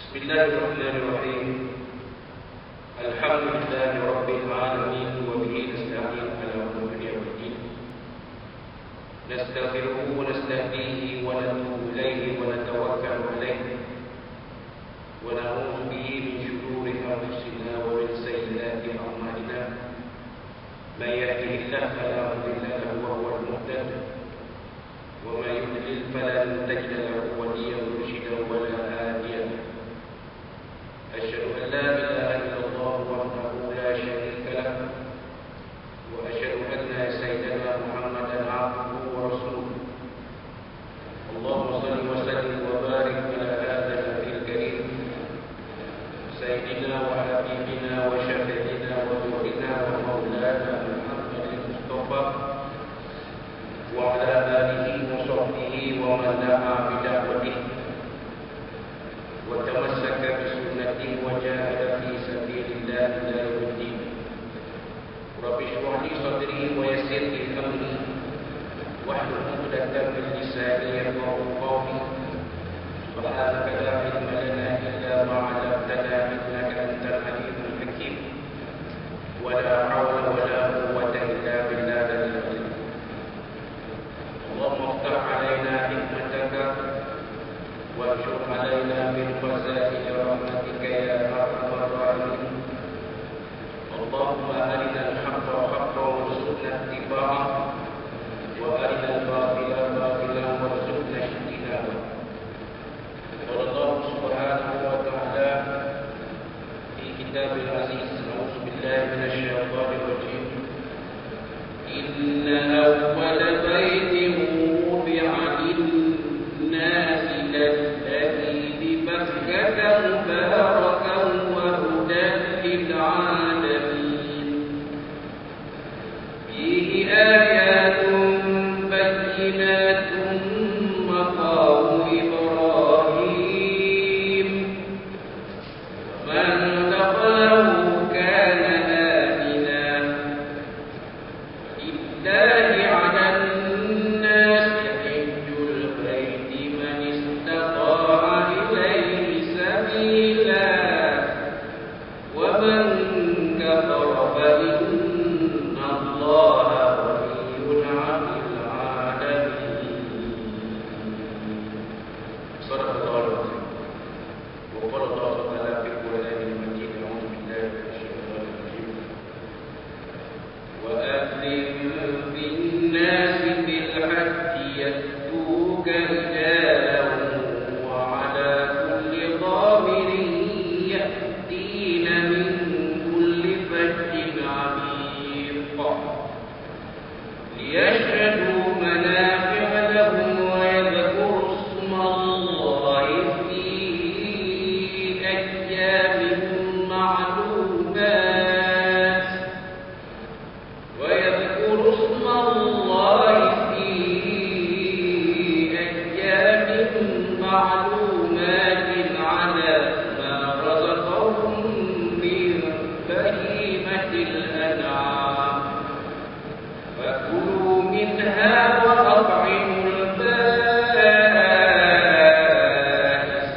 بسم الله الرحمن الرحيم. الحمد لله رب العالمين وبه نستعين على امور الدنيا والدين. نستغفره ونستهديه ونتوب اليه ونتوكل عليه ونعوذ به من شرور انفسنا ومن سيئات اعمالنا. من يهده الله فلا مضل له وهو المهتد ومن يضلل فلن تجد له وليا مرشدا ولا هاديا. أشهد أن لا إله إلا الله وحده لا شريك له وأشهد أن سيدنا محمدا عبده ورسوله. اللهم صل وسلم وبارك على هذا النبي الكريم سيدنا وحبيبنا وشفيعنا ونورنا ومولانا محمد المصطفى وعلى آله وصحبه ومن دعا بدعوته وتمسك بسنته وجاهد في سبيل الله إلى يوم الدين. رب اشرح لي صدري ويسر لي أمري واحلل عقدة من لساني يفقهوا قولي. سبحانك لا علم لنا إلا ما علمتنا إنك أنت العليم الحكيم. ولا حول ولا قوة إلا بالله العلي. اللهم افتح علينا حكمتك وانشر علينا من خزائن رحمتك يا ارحم الراحمين. اللهم ارنا الحق حقا وارزقنا اتباعه وارنا الباطل باطلا وارزقنا اجتنابه. قال الله سبحانه وتعالى في كتاب العزيز: اعوذ بالله من الشيطان الرجيم. ان اول بيت وضع للناس الذي ببكة مباركا وهدى للعالمين فيه آيات بينات مقام إبراهيم من دخله كان آمنا. لله على الناس حج البيت من استطاع إليه سبيلا ومن كفر فإن الله غني عن العالمين. صدق الله العظيم. وقال الله تعالى في القرآن المجيد: أعوذ بالله من الشيطان الرجيم. وأذن في الناس بالحج يأتوك رجالا وعلى كل ضامر يأتين من كل فج عميق ليشهدوا منافع لهم ويذكروا اسم الله في أيام معلومات على ما رزقهم من بهيمة الأنعام فكلوا منها وأطعموا البائس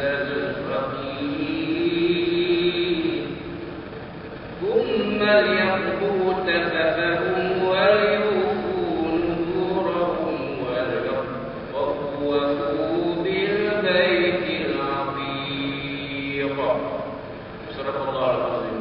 الفقير ثم ليقضوا تفثهم وليوفوا نذورهم وليطوفوا بالبيت العتيق. صدق الله العظيم.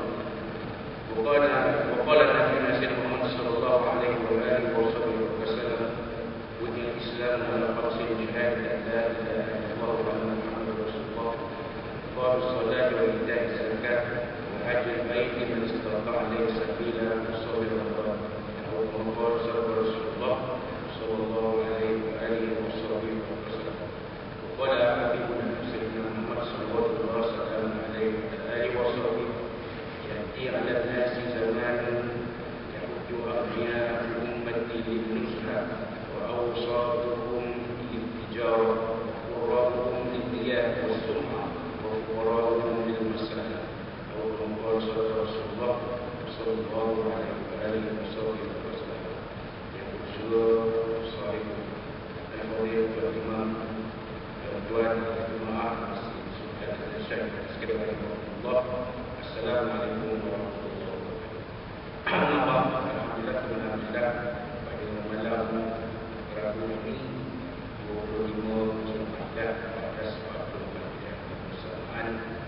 وقال نبينا سيدنا محمد صلى الله عليه وآله وصحبه وسلم: بني الإسلام على خمس: شهادة أن لا إله إلا الله وأن محمدا رسول الله، إقام الصلاة وإيتاء الزكاة وحج البيت من استطاع إليه سبيلا وصوم رمضان. أو كما قال صدق رسول الله صلى الله عليه وآله وصحبه وسلم. وقال حبيبنا سيدنا محمد صلى الله عليه وآله وصحبه: يأتي على الناس زمان يحج أغنياء أمتي للنصح وأوساطهم للتجارة وقراءهم للرياء والسمعة وفقراءهم للمسألة. أو كما قال صدق رسول الله صلى الله عليه وآله وصحبه وسلم. يقول صاحب الفضيلة والإمام الأدوان والجماعة مسجد الشيخ sekalian rahmatullah. Assalamualaikum warahmatullahi wabarakatuh. Alhamdulillah pada malam Rabu ini 25 Zulhijjah 1444 bersamaan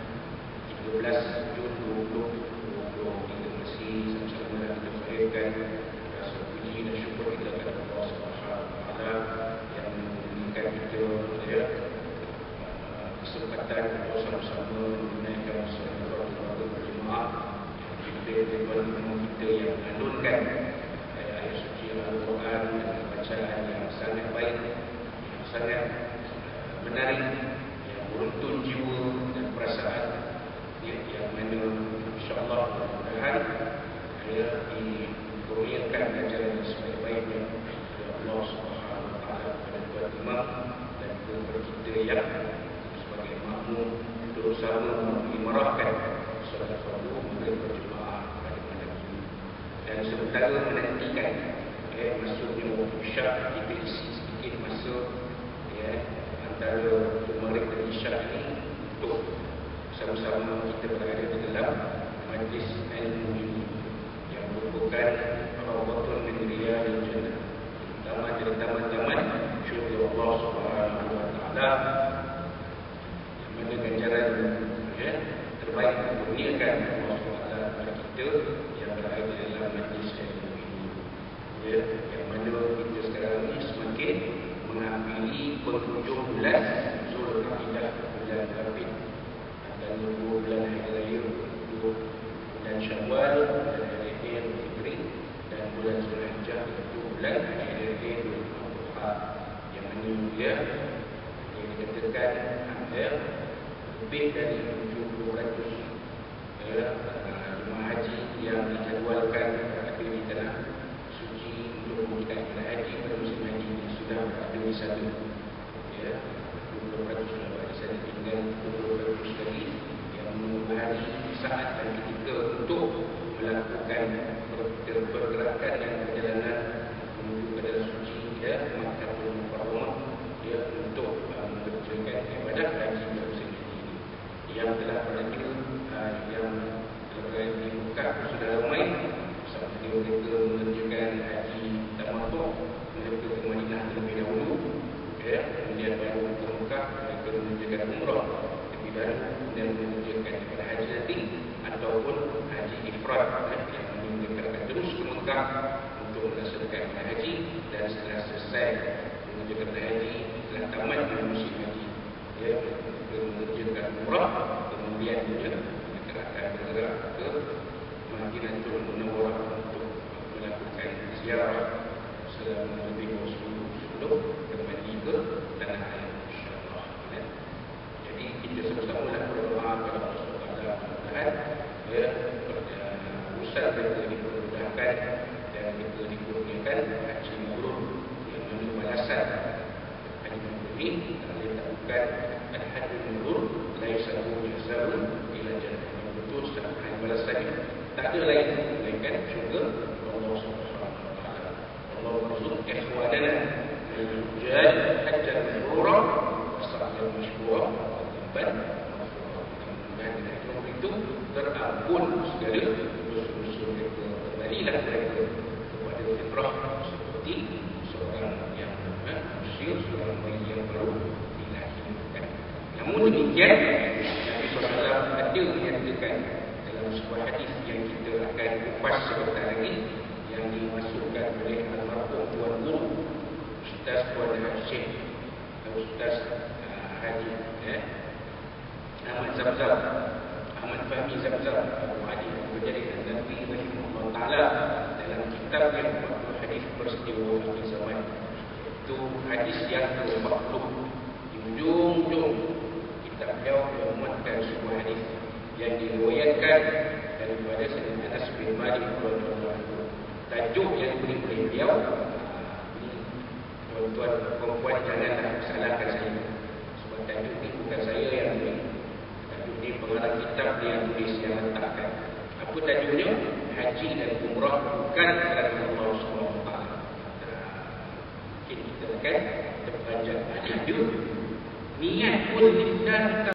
13 Jun 2023 masih sama-sama kita zahirkan rasa puji dan syukur kita kepada Allah Subhanahu wa taala yang memberikan kita kesempatan untuk sama-sama menunaikan solat fardu berjemaah. Kita yang menanunkan ayat suci Al-Quran dengan bacaan yang sangat baik, yang sangat menarik, yang meruntun jiwa dan perasaan, yang mana insyaAllah mudah-mudahan dikurniakan ajaran yang sebaik-baiknya oleh Allah Subhanahu wa taala kepada tuan imam dan kepada kita yang sebagai makmum untuk sama mengimarahkan solat fardu berjemaah pada malam ini. Dan sementara menantikan masuknya waktu isyak, kita isi sedikit masa antara maghrib dan isyak ini untuk sama-sama kita berada di dalam majlis ilmu ini yang merupakan rawatun min riyadil jannah, taman dari taman-taman syurga Allah Subhanahu wa taala, yang mana ganjaran terbaik dikurniakan Allah Subhanahu wa taala kepada kita yang berada di dalam majlis ilmu ini, yang mana kita sekarang ini semakin mengambil penghujung bulan Zulhijjah, bulan Rabiul, dan 2 bulan hari raya, 2 bulan Syawal, bulan hari raya Fitri, dan bulan Zulhijjah itu bulan hari raya Adha, yang mana dia yang dikatakan ada lebih dari 70% jemaah haji yang dijadualkan berada di tanah suci untuk menunaikan ibadah haji pada musim haji ini sudah berada di sana. 20% sudah berada di sana, tinggal 20% lagi yang menunggu hari, saat dan ketika untuk melakukan pergerakan dan perjalanan menuju ke dalam suci Makkahul Mukarramah untuk mengerjakan ibadah haji pada musim haji ini. Yang telah berada yang telah di Mekah sudah ramai, seperti mereka mengerjakan haji tamattu, mereka ke Madinah terlebih dahulu, kemudian baru ke Mekah mereka mengerjakan umrah terlebih dahulu, dan mengerjakan ibadah haji nanti ataupun haji ifrad, yang mereka akan terus ke Mekah untuk melaksanakan ibadah haji, dan setelah selesai mengerjakan ibadah haji, setelah tamat di musim haji, mereka mengerjakan umrah, kemudian mereka akan bergerak ke Madinatul Munawwarah untuk melakukan ziarah selama lebih 10 sebelum kembali ke tanah air, insyaAllah. Jadi kita sama-sama berdoa kepada Allah Subhanahu usaha kita dipermudahkan dan kita dikurniakan haji mabrur, yang mana balasan haji mabrur ini dilakukan al-hajjul mabrur laisa lahu jazaa'un illa jannah. Betul, secara balasan tak ada lain melainkan syurga Allah Subhanahu wa taala. Allah warzuq ikhwanana al-hujjaj hajjan mabrura wasa'yan mashkura dan itu terampun segala dosa-dosa mereka, kembalilah mereka kepada fitrah seperti seorang yang manusia, seorang bayi yang baru dilahirkan. Namun demikian, Nabi SAW ada menyatakan dalam sebuah hadis yang kita akan kupas sebentar lagi, yang dimasukkan oleh almarhum Tuan Guru Ustaz Puan Syekh atau Ustaz Haji Ahmad Zamzam, Ahmad Fahmi Zamzam Abu Hadi menjadi Nabi rahimahullah taala dalam kitab yang 40 hadis peristiwa akhir zaman. Itu hadis yang ke-40. Di ujung-ujung kitab beliau memuatkan sebuah hadis yang diriwayatkan daripada Sayyidina Anas bin Malik radhiyallahu anhu. Tajuk yang diberi oleh beliau, tuan-tuan perempuan janganlah salahkan saya, sebab tajuk ini bukan saya yang beri. Tajuk ini pengarang kitab dia yang tulis, yang letakkan. Apa tajuknya? Haji dan umrah bukan kerana Allah SWT. Mungkin kita akan terpanjang. Ada niat pun lisan